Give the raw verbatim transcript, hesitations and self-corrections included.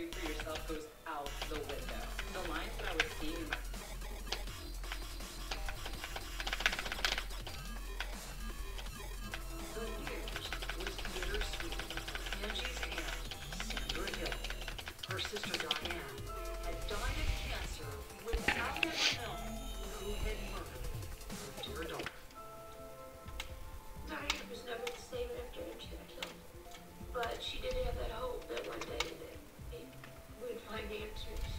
do for yourself goes out the window. The lines that I was seeing in my The news was bittersweet. Angie's aunt, Sandra Hill, her sister Diane, had died of cancer without ever knowing who had murdered her dear daughter. Diane was never the same after Angie got killed. But she did have that hope that one day that it would find answers.